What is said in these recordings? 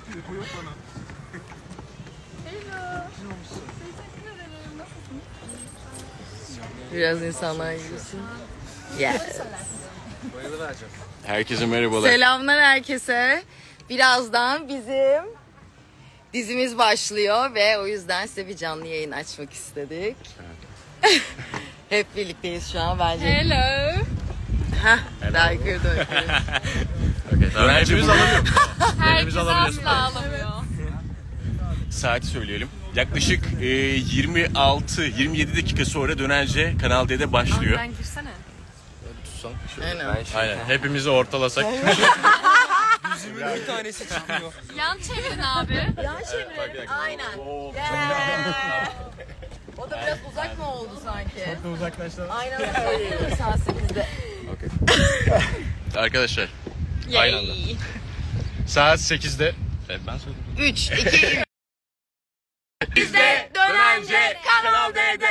Biraz insanlar yürüsün. Yes. Herkese merhabalar. Selamlar herkese. Birazdan bizim dizimiz başlıyor ve o yüzden size bir canlı yayın açmak istedik. Evet. Hep birlikteyiz şu an bence. Hello. Hah, daha yukarıda. Hepimiz alamıyor. Herkes asla alamıyor. Saati söyleyelim. Yaklaşık 26-27 dakika sonra Dönerce Kanal D'de başlıyor. Sen girsene. Aynen. Hepimizi ortalasak. Bir tanesi çıkmıyor. Yan çevirin abi. Yan çevirelim. Aynen. Yeah. O da biraz uzak mı oldu sanki? Çok da uzaklaştı. Aynen öyle. Saat 8'de. Arkadaşlar. Aynı anda. Saat 8'de. Evet ben söyledim. 3, 2, 1. Biz de Dönerce Kanal D'de.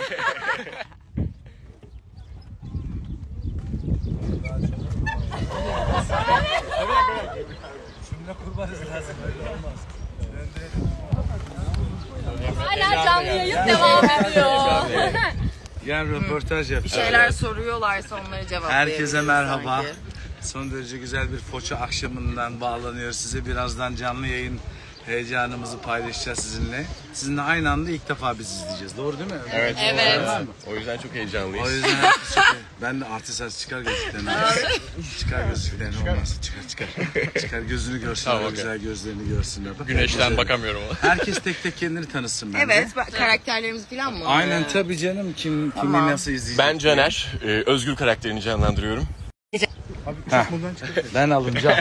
Şimdi kurbanız lazım. Öyle olmaz. Hala canlı yayın devam ediyor. Gel röportaj yap. Bir şeyler soruyorlarsa onları cevaplayabiliriz. Herkese merhaba. sanki. Son derece güzel bir Foça akşamından bağlanıyor size. Birazdan canlı yayın heyecanımızı paylaşacağız sizinle. Sizinle aynı anda ilk defa biz izleyeceğiz. Doğru değil mi? Evet. Evet. O yüzden çok heyecanlıyız. O yüzden ben de artist çıkar gözlüklerini. Çıkar gözlüklerini olmaz. Çıkar. Çıkar gözünü görsünler. Tamam, okay. Güzel gözlerini görsünler. Bak, Güneşten güzel. bakamıyorum ama. Herkes tek tek kendini tanısın bence. Evet, karakterlerimiz falan mı? Aynen tabii canım. Kimi nasıl izleyecek? Ben Caner. Özgür karakterini canlandırıyorum. Ben alınacağım.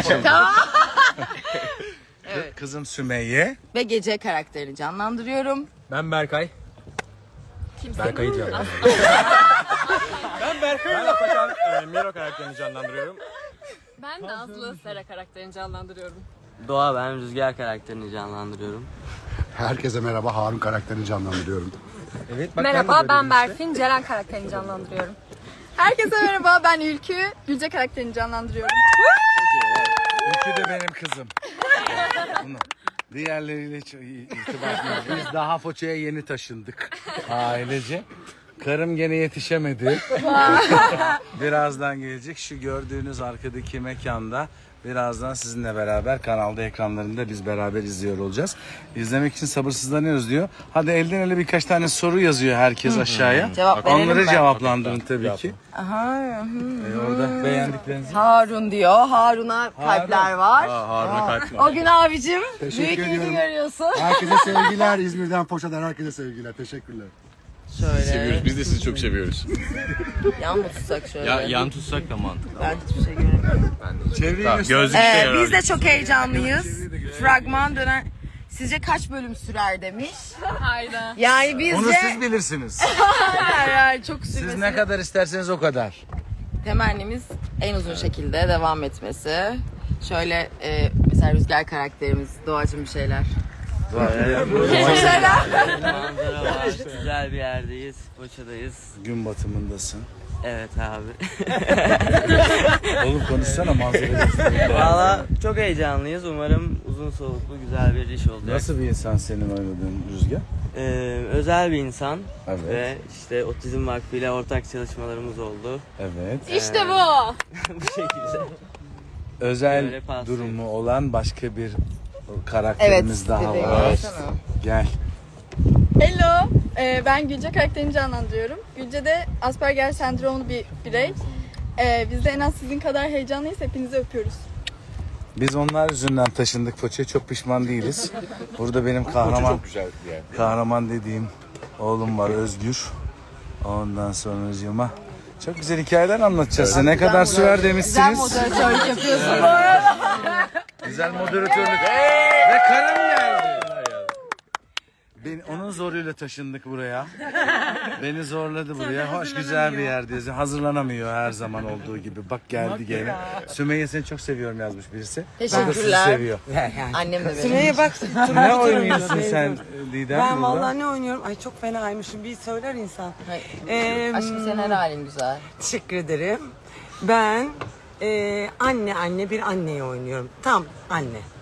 Evet. Kızım Sümeyye. Ve gece karakterini canlandırıyorum. Ben Berkay. Kimse. Berkay'ı canlandırıyorum. Ben Berkay'la Atakan Miro karakterini canlandırıyorum. Ben de Aslı Sera karakterini canlandırıyorum. Doğa, ben Rüzgar karakterini canlandırıyorum. Herkese merhaba, Harun karakterini canlandırıyorum. Evet, bak Merhaba, ben Berfin, Ceren karakterini canlandırıyorum. Herkese merhaba, ben Ülkü. Gülce karakterini canlandırıyorum. Ülkü de benim kızım. Diğerleriyle hiç irtibat yok. Biz daha Foça'ya yeni taşındık ailece. Karım gene yetişemedi. Birazdan gelecek. Şu gördüğünüz arkadaki mekanda birazdan sizinle beraber kanalda ekranlarında biz beraber izliyor olacağız. İzlemek için sabırsızlanıyoruz diyor. Hadi elden ele birkaç tane soru yazıyor herkes aşağıya. Cevap verelim Onları mi? cevaplandırın tabii ki. Aha. Orada beğendiklerinizi. Harun diyor. Harun'a kalpler var. Harun'a kalp var. O gün abicim Teşekkür büyük ilgi ediyorum. görüyorsun. Herkese sevgiler, İzmir'den Foça'dan herkese sevgiler. Teşekkürler. Şöyle. Seviyoruz. Biz de sizi çok seviyoruz. Yan mı tutsak şöyle? yan tutsak da mantıklı. Ben hiçbir şey göremiyorum. Çevreyi Gözlük işe yarar. Biz de çok heyecanlıyız. Fragman dönen. Sizce kaç bölüm sürer demiş. Hayda. Yani bizce... Onu siz bilirsiniz. Yani çok Siz sürmesi. ne kadar isterseniz o kadar. Temennimiz en uzun şekilde devam etmesi. Şöyle mesela Rüzgar karakterimiz, Doğacığım bir şeyler. Manzara var, güzel bir yerdeyiz, Foça'dayız. Gün batımındasın. Evet abi. Oğlum konuşsana manzara. Valla çok heyecanlıyız. Umarım uzun soluklu güzel bir iş olacak. Nasıl bir insan senin oynadığın Rüzgar? Özel bir insan. Evet. Ve işte Otizm Vakfı ile ortak çalışmalarımız oldu. Evet. İşte bu. Bu şekilde. Özel Böyle paslı. durumu olan başka bir karakterimiz daha bebeğim, var. baksana. Gel. Hello, ben Gülce karakterini canlandırıyorum. Gülce de Asperger sendromlu bir birey. Biz de en az sizin kadar heyecanlıyız. Hepinizi öpüyoruz. Biz onlar yüzünden taşındık Foça'ya, çok pişman değiliz. Burada benim Güzel bir yer. kahraman dediğim oğlum var Özgür. Ondan sonracığıma çok güzel hikayeler anlatacağız size. Ne kadar sürer Güzel demişsiniz. moderatörlük yapıyorsun bu arada. Güzel moderatörlük. Ve karım geldi. Onun zoruyla taşındık buraya. Beni zorladı buraya. Hoş güzel bir yerdeyiz. Hazırlanamıyor her zaman olduğu gibi. Bak geldi gene. Sümeyye seni çok seviyorum yazmış birisi. O da sizi Teşekkürler. seviyor. Annem de benim. Sümeyye bak. Ne oynuyorsun sen Didem? Ben burada? vallahi ne oynuyorum? Ay çok fenaymışım. Bir söyler insan. Aşkım senin her halin güzel. Teşekkür ederim. Ben anne bir anneyi oynuyorum. Tam anne.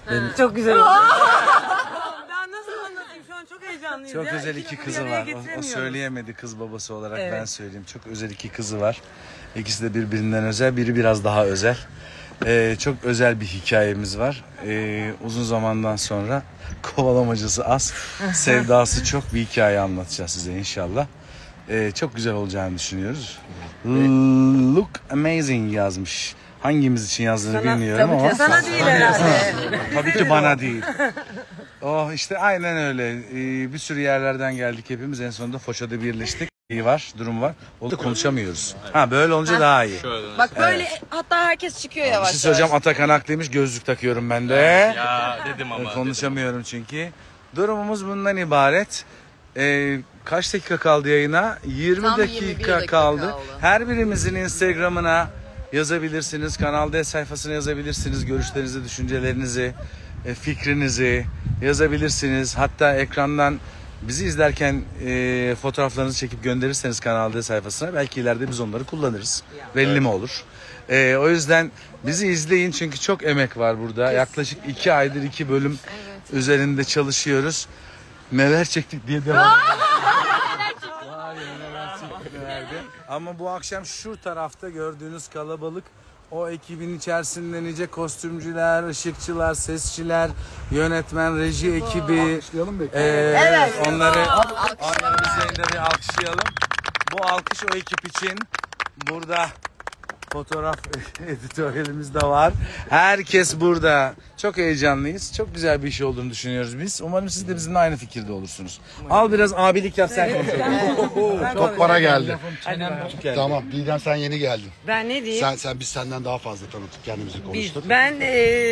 Çok güzel oldu. Ben nasıl anlatayım? Şu an çok heyecanlıyız. Çok ya. özel İki iki lafı kızı bir araya var. O getiremiyoruz. söyleyemedi kız babası olarak Evet. ben söyleyeyim. Çok özel iki kızı var. İkisi de birbirinden özel. Biri biraz daha özel. Çok özel bir hikayemiz var. Uzun zamandan sonra kovalamacası az, sevdası çok bir hikaye anlatacağız size inşallah. Çok güzel olacağını düşünüyoruz. Look amazing yazmış. Hangimiz için yazdığını bilmiyorum ama. Sana değil herhalde. Tabii ki bana değil. Oh işte aynen öyle. Bir sürü yerlerden geldik hepimiz. En sonunda Foça'da birleştik. İyi var, durum var. Oldu konuşamıyoruz. Ha böyle olunca daha iyi. Bak böyle hatta herkes çıkıyor Bir yavaş şey söyleyeceğim. Atakan haklıymış. Gözlük takıyorum ben de. Ya dedim ama. Konuşamıyorum çünkü. Durumumuz bundan ibaret. Kaç dakika kaldı yayına? 20 Tam 21 dakika dakika kaldı. kaldı. Her birimizin Instagram'ına yazabilirsiniz. Kanal D sayfasına yazabilirsiniz. Görüşlerinizi, düşüncelerinizi, fikrinizi yazabilirsiniz. Hatta ekrandan bizi izlerken fotoğraflarınızı çekip gönderirseniz Kanal D sayfasına belki ileride biz onları kullanırız. Belli mi olur? O yüzden bizi izleyin çünkü çok emek var burada. Yaklaşık 2 aydır 2 bölüm üzerinde çalışıyoruz. Neler çektik diye devam edelim. Var ya, neler çektik, nelerdi. Ama bu akşam şu tarafta gördüğünüz kalabalık o ekibin içerisinde nice kostümcüler, ışıkçılar, sesçiler, yönetmen, reji ekibi. Alkışlayalım mı? Onları üzerinde bir alkışlayalım. Bu alkış o ekip için. Burada fotoğraf editörlerimiz de var. Herkes burada. Çok heyecanlıyız. Çok güzel bir iş olduğunu düşünüyoruz biz. Umarım siz de bizimle aynı fikirde olursunuz. Al biraz abilik yap sen konuş. Çok para geldi. Geldi. Tamam Didem sen yeni geldin. Ben ne diyeyim? Biz senden daha fazla tanıttık kendimizi konuştuk. Ben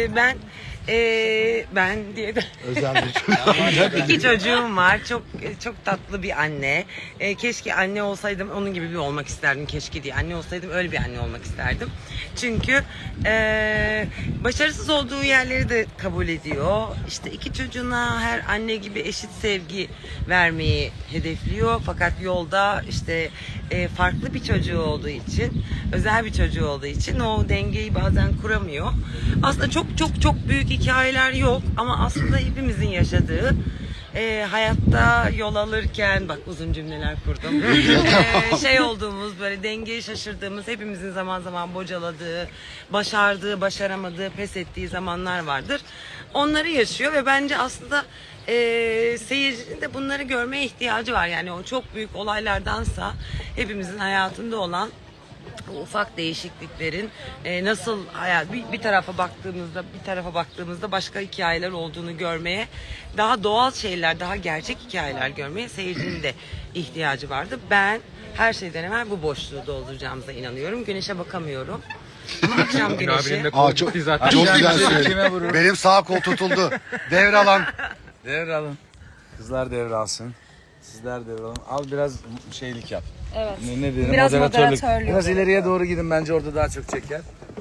diye de Özel bir iki çocuğum var. Çok tatlı bir anne. Keşke anne olsaydım onun gibi bir olmak isterdim. Keşke diye anne olsaydım öyle bir anne olmak isterdim. Çünkü başarısız olduğu yerleri de kabul ediyor. İşte iki çocuğuna her anne gibi eşit sevgi vermeyi hedefliyor. Fakat yolda işte farklı bir çocuğu olduğu için, özel bir çocuğu olduğu için o dengeyi bazen kuramıyor. Aslında çok büyük hikayeler yok ama aslında hepimizin yaşadığı hayatta yol alırken bak uzun cümleler kurdum. Şey olduğumuz böyle dengeyi şaşırdığımız hepimizin zaman zaman bocaladığı, başardığı, başaramadığı, pes ettiği zamanlar vardır. Onları yaşıyor ve bence aslında seyircinin de bunları görmeye ihtiyacı var. Yani o çok büyük olaylardansa hepimizin hayatında olan bu ufak değişikliklerin nasıl hayat bir tarafa baktığımızda başka hikayeler olduğunu görmeye, daha doğal şeyler, daha gerçek hikayeler görmeye seyircinin de ihtiyacı vardı. Ben her şeyden evvel bu boşluğu dolduracağımıza inanıyorum. Güneşe bakamıyorum. Ama akşam güneşi. çok güzel söyledin. Benim sağ kol tutuldu. Devralan. Devralın. Kızlar devralsın. Sizler devralın. Al biraz şeylik yap. Evet. Ne dedim? Biraz Moderatörlük. moderatörlük. Biraz ileriye doğru gidin bence orada daha çok çeker.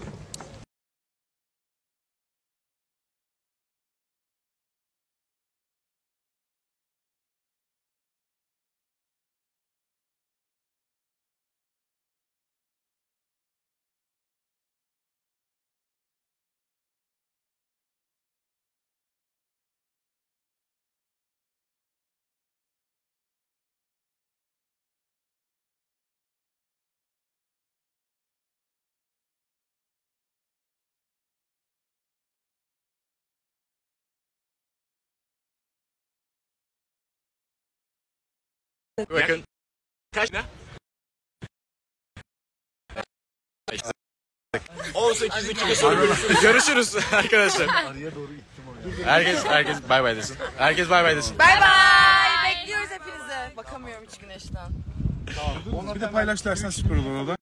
Bakın. Kaç ne? 18'deki sonra görüşürüz. Görüşürüz arkadaşlar. Herkes bay bay desin. Herkes bay bay desin. Bay bay. Bekliyoruz hepinizi. Bakamıyorum hiç güneşten. Bir de paylaş dersen süper olur o da.